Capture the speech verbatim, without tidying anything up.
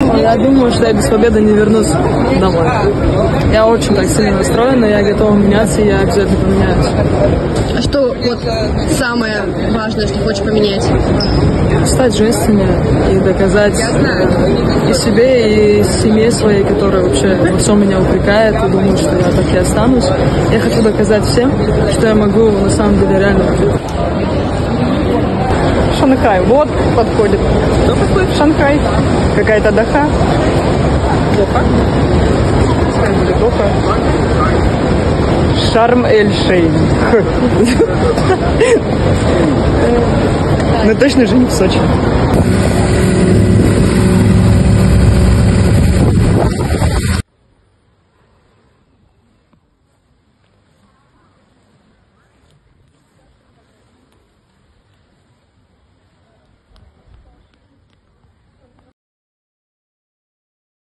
я думаю, что я без победы не вернусь домой. Я очень так сильно настроена, я готова меняться, и я обязательно поменяюсь. А что вот самое важное, что хочешь поменять? Стать женственнее и доказать и себе, и семье своей, которая вообще во всем меня упрекает, и думаю, что я так и останусь. Я хочу доказать всем, что я могу на самом деле реально. Шанхай, вот подходит. Что такое? Шанхай. Какая-то Доха. Доха? Или Доха. Шарм-эль-Шейх. Ну точно же не в Сочи.